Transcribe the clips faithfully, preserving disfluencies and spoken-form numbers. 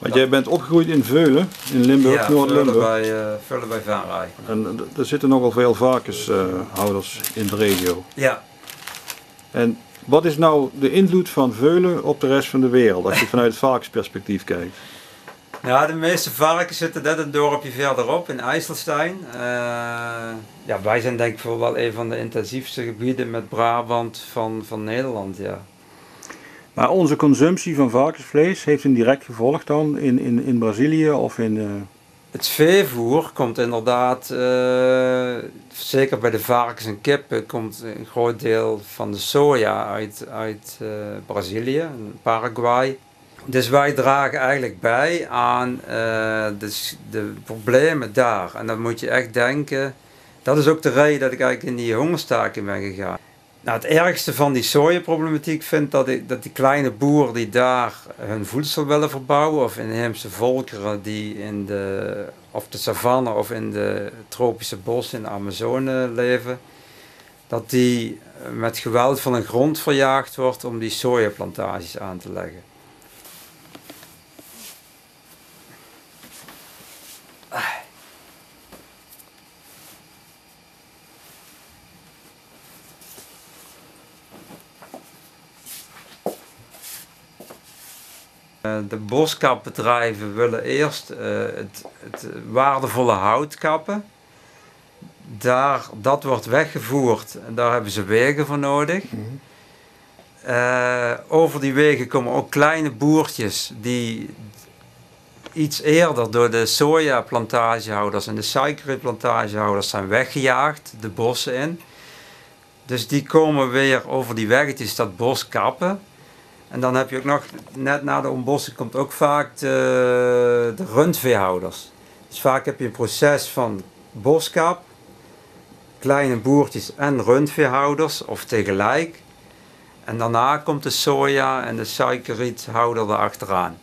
Want jij bent opgegroeid in Veulen, in Limburg, ja, Noord-Limburg. bij, uh, Veulen bij Venray. En er zitten nogal veel varkenshouders uh, in de regio. Ja. En wat is nou de invloed van Veulen op de rest van de wereld, als je vanuit het varkensperspectief kijkt? Ja, de meeste varkens zitten net een dorpje verderop, in IJsselstein. Uh, ja, wij zijn denk ik wel een van de intensiefste gebieden met Brabant van, van Nederland, ja. Maar onze consumptie van varkensvlees heeft een direct gevolg dan in, in, in Brazilië of in... Uh... Het veevoer komt inderdaad, uh, zeker bij de varkens en kippen, komt een groot deel van de soja uit, uit uh, Brazilië, Paraguay. Dus wij dragen eigenlijk bij aan uh, de, de problemen daar. En dan moet je echt denken, dat is ook de reden dat ik eigenlijk in die hongerstaking ben gegaan. Nou, het ergste van die sojaproblematiek vind dat, ik, dat die kleine boeren die daar hun voedsel willen verbouwen, of inheemse volkeren die in de, of de savanne of in de tropische bossen in de Amazone leven, dat die met geweld van een grond verjaagd wordt om die sojaplantages aan te leggen. De boskapbedrijven willen eerst uh, het, het waardevolle hout kappen. Daar, dat wordt weggevoerd en daar hebben ze wegen voor nodig. Mm-hmm. uh, over die wegen komen ook kleine boertjes die iets eerder door de sojaplantagehouders en de suikerrietplantagehouders zijn weggejaagd, de bossen in. Dus die komen weer over die weggetjes dat bos kappen. En dan heb je ook nog, net na de ontbossing komt ook vaak de, de rundveehouders. Dus vaak heb je een proces van boskap, kleine boertjes en rundveehouders, of tegelijk. En daarna komt de soja en de suikerriethouder erachteraan.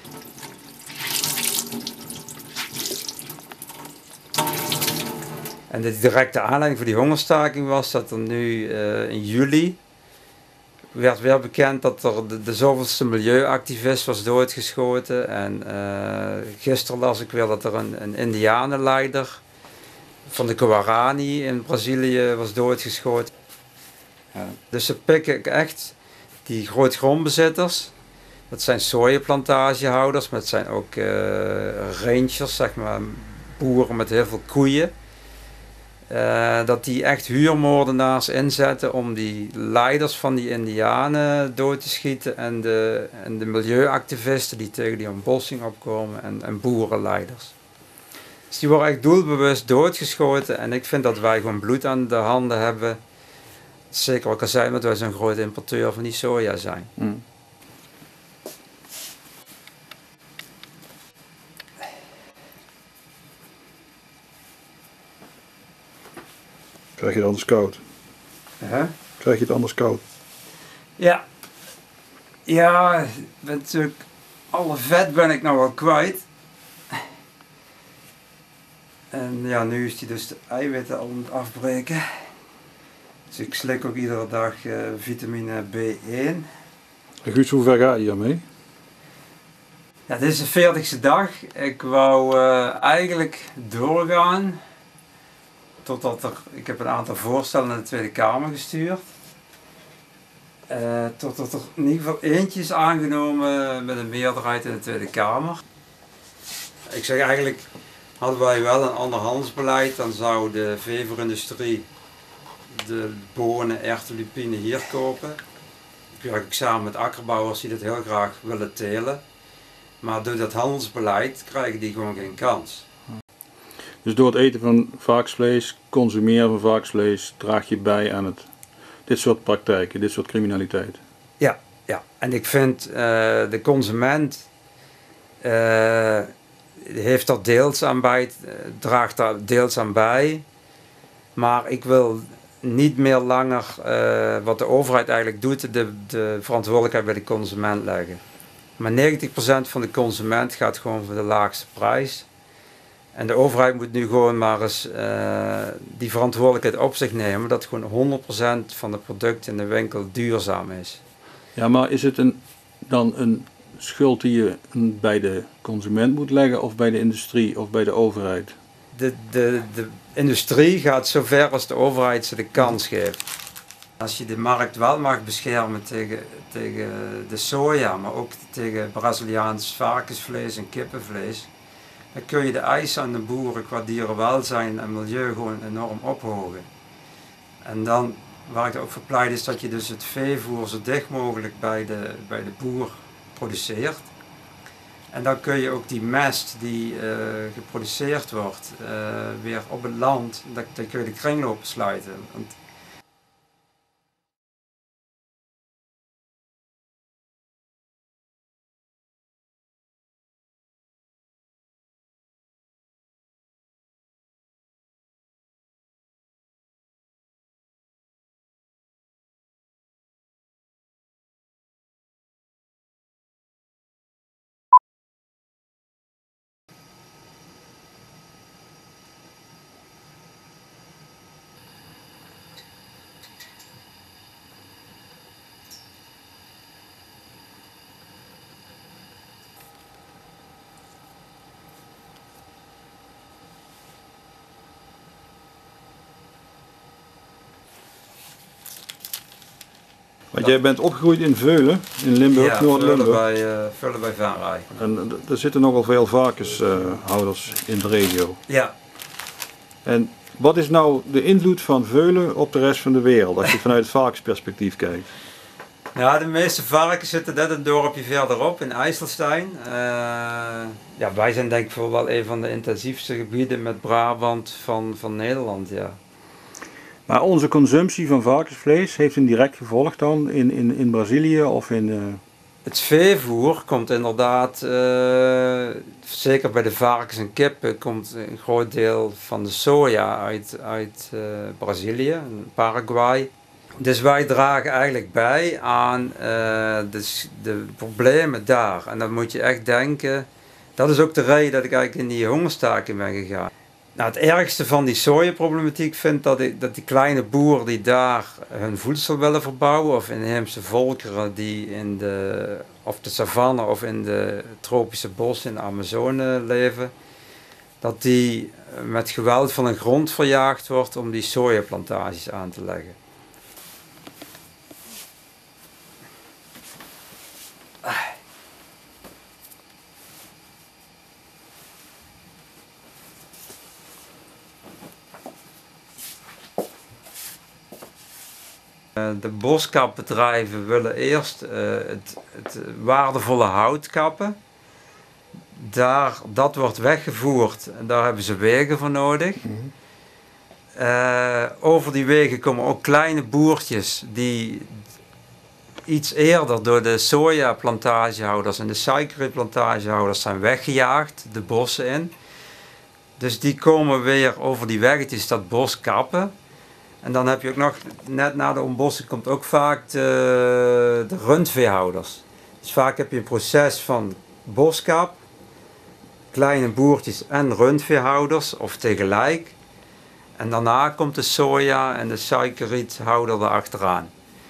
En de directe aanleiding voor die hongerstaking was dat er nu uh, in juli werd weer bekend dat er de, de zoveelste milieuactivist was doodgeschoten. En uh, gisteren las ik weer dat er een, een indianenleider van de Guarani in Brazilië was doodgeschoten. Ja. Dus ze pikken echt die grootgrondbezitters. Dat zijn sojaplantagehouders, maar het zijn ook uh, rangers, zeg maar, boeren met heel veel koeien. Uh, dat die echt huurmoordenaars inzetten om die leiders van die indianen dood te schieten en de, en de milieuactivisten die tegen die ontbossing opkomen en, en boerenleiders. Dus die worden echt doelbewust doodgeschoten en ik vind dat wij gewoon bloed aan de handen hebben. Zeker ook al zijn dat wij zo'n groot importeur van die soja zijn. Mm. Krijg je het anders koud? Huh? Krijg je het anders koud? Ja. Ja, ben natuurlijk, alle vet ben ik nou wel kwijt. En ja, nu is die dus de eiwitten al aan het afbreken. Dus ik slik ook iedere dag uh, vitamine B één. En Guus, hoe ver ga je daarmee? Ja, dit is de veertigste dag. Ik wou uh, eigenlijk doorgaan. Totdat er, ik heb een aantal voorstellen naar de Tweede Kamer gestuurd. Uh, totdat er in ieder geval eentje is aangenomen met een meerderheid in de Tweede Kamer. Ik zeg eigenlijk, hadden wij wel een ander handelsbeleid, dan zou de veevoerindustrie de bonen, erwten, lupine hier kopen. Ik werk ook samen met akkerbouwers die dat heel graag willen telen. Maar door dat handelsbeleid krijgen die gewoon geen kans. Dus door het eten van varkensvlees, consumeren van varkensvlees, draag je bij aan het, dit soort praktijken, dit soort criminaliteit? Ja, ja. En ik vind uh, de consument uh, heeft er deels aan bij, draagt daar deels aan bij. Maar ik wil niet meer langer uh, wat de overheid eigenlijk doet, de, de verantwoordelijkheid bij de consument leggen. Maar negentig procent van de consument gaat gewoon voor de laagste prijs. En de overheid moet nu gewoon maar eens uh, die verantwoordelijkheid op zich nemen, dat gewoon honderd procent van de producten in de winkel duurzaam is. Ja, maar is het een, dan een schuld die je bij de consument moet leggen of bij de industrie of bij de overheid? De, de, de industrie gaat zo ver als de overheid ze de kans geeft. Als je de markt wel mag beschermen tegen, tegen de soja, maar ook tegen Braziliaans varkensvlees en kippenvlees, dan kun je de eisen aan de boeren qua dierenwelzijn en milieu gewoon enorm ophogen. En dan, waar ik ook voor pleit, is dat je dus het veevoer zo dicht mogelijk bij de, bij de boer produceert. En dan kun je ook die mest die uh, geproduceerd wordt uh, weer op het land, dan, dan kun je de kringlopen sluiten. Want Want jij bent opgegroeid in Veulen, in Limburg, ja, Noord-Limburg. Veulen bij, uh, Veulen bij Venray. En er zitten nogal veel varkenshouders in de regio. Ja. En wat is nou de invloed van Veulen op de rest van de wereld, als je vanuit het varkensperspectief kijkt? Ja, de meeste varkens zitten net een dorpje verderop in IJsselstein. Uh, ja, wij zijn denk ik wel een van de intensiefste gebieden met Brabant van, van Nederland, ja. Maar onze consumptie van varkensvlees heeft een direct gevolg dan in, in, in Brazilië of in... Uh... Het veevoer komt inderdaad, uh, zeker bij de varkens en kippen, komt een groot deel van de soja uit, uit uh, Brazilië, Paraguay. Dus wij dragen eigenlijk bij aan uh, de, de problemen daar. En dan moet je echt denken, dat is ook de reden dat ik eigenlijk in die hongerstaking ben gegaan. Nou, het ergste van die sojaproblematiek vind dat, ik, dat die kleine boeren die daar hun voedsel willen verbouwen, of inheemse volkeren die in de, of de savanne of in de tropische bossen in de Amazone leven, dat die met geweld van een grond verjaagd wordt om die sojaplantages aan te leggen. De boskapbedrijven willen eerst uh, het, het waardevolle hout kappen. Daar, dat wordt weggevoerd en daar hebben ze wegen voor nodig. Mm-hmm. uh, over die wegen komen ook kleine boertjes die iets eerder door de sojaplantagehouders en de suikerrietplantagehouders zijn weggejaagd, de bossen in. Dus die komen weer over die weggetjes dat bos kappen. En dan heb je ook nog, net na de ontbossing komt ook vaak de, de rundveehouders. Dus vaak heb je een proces van boskap, kleine boertjes en rundveehouders, of tegelijk. En daarna komt de soja en de suikerriethouder erachteraan.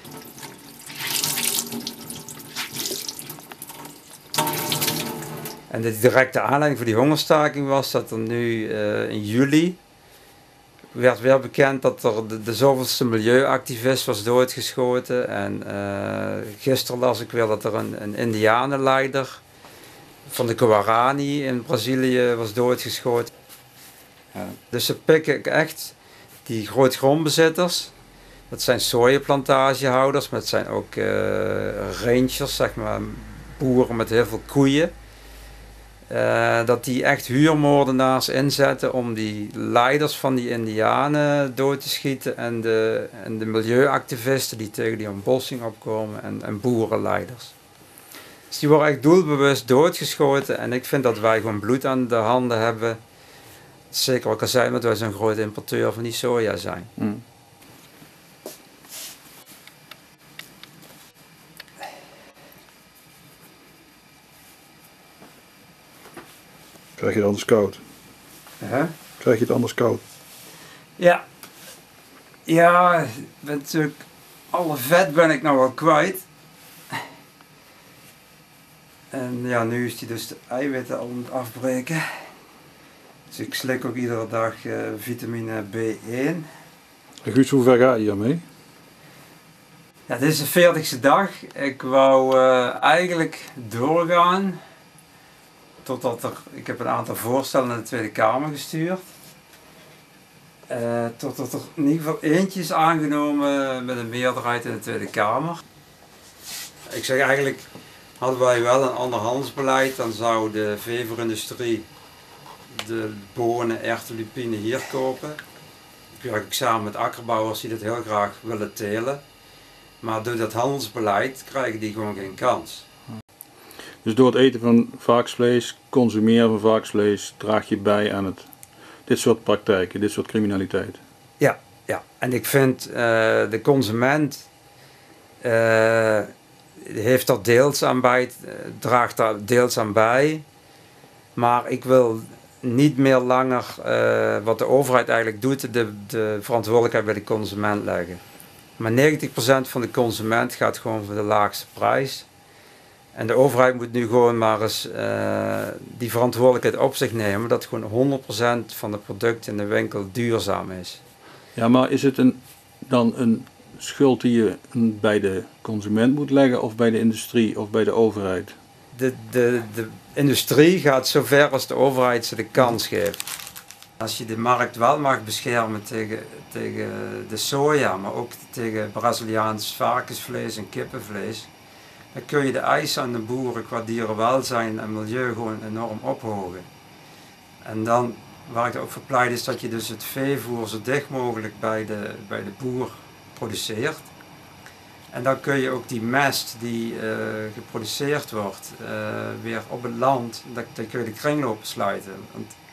En de directe aanleiding voor die hongerstaking was dat er nu uh, in juli werd weer bekend dat er de, de zoveelste milieuactivist was doodgeschoten. En uh, gisteren las ik weer dat er een, een indianenleider van de Guarani in Brazilië was doodgeschoten. Ja. Dus ze pikken echt die grootgrondbezitters. Dat zijn sojaplantagehouders, maar het zijn ook uh, rangers, zeg maar, boeren met heel veel koeien. Uh, dat die echt huurmoordenaars inzetten om die leiders van die indianen dood te schieten en de, en de milieuactivisten die tegen die ontbossing opkomen en, en boerenleiders. Dus die worden echt doelbewust doodgeschoten en ik vind dat wij gewoon bloed aan de handen hebben. Zeker ook al zijn dat wij zo'n groot importeur van die soja zijn. Mm. Krijg je het anders koud? Huh? Krijg je het anders koud? Ja. Ja, natuurlijk alle vet ben ik nou wel kwijt. En ja, nu is hij dus de eiwitten al aan het afbreken. Dus ik slik ook iedere dag uh, vitamine B één. En Guus, hoe ver ga je hiermee? Ja, dit is de veertigste dag. Ik wou uh, eigenlijk doorgaan totdat er, ik heb een aantal voorstellen naar de Tweede Kamer gestuurd. Uh, totdat er in ieder geval eentje is aangenomen met een meerderheid in de Tweede Kamer. Ik zeg eigenlijk, hadden wij wel een ander handelsbeleid, dan zou de veevoerindustrie de bonen, erwten, lupine hier kopen. Ik werk ook samen met akkerbouwers die dat heel graag willen telen. Maar door dat handelsbeleid krijgen die gewoon geen kans. Dus door het eten van varkensvlees, consumeren van varkensvlees, draag je bij aan het, dit soort praktijken, dit soort criminaliteit. Ja, ja. En ik vind uh, de consument uh, heeft er deels aan bij, uh, draagt daar deels aan bij. Maar ik wil niet meer langer uh, wat de overheid eigenlijk doet, de, de verantwoordelijkheid bij de consument leggen. Maar negentig procent van de consument gaat gewoon voor de laagste prijs. En de overheid moet nu gewoon maar eens uh, die verantwoordelijkheid op zich nemen, dat gewoon honderd procent van de producten in de winkel duurzaam is. Ja, maar is het een, dan een schuld die je bij de consument moet leggen of bij de industrie of bij de overheid? De, de, de industrie gaat zover als de overheid ze de kans geeft. Als je de markt wel mag beschermen tegen, tegen de soja, maar ook tegen Braziliaans varkensvlees en kippenvlees, dan kun je de eisen aan de boeren qua dierenwelzijn en milieu gewoon enorm ophogen. En dan, waar ik er ook voor pleit, is dat je dus het veevoer zo dicht mogelijk bij de, bij de boer produceert. En dan kun je ook die mest die uh, geproduceerd wordt uh, weer op het land, dan, dan kun je de kringloop sluiten. Want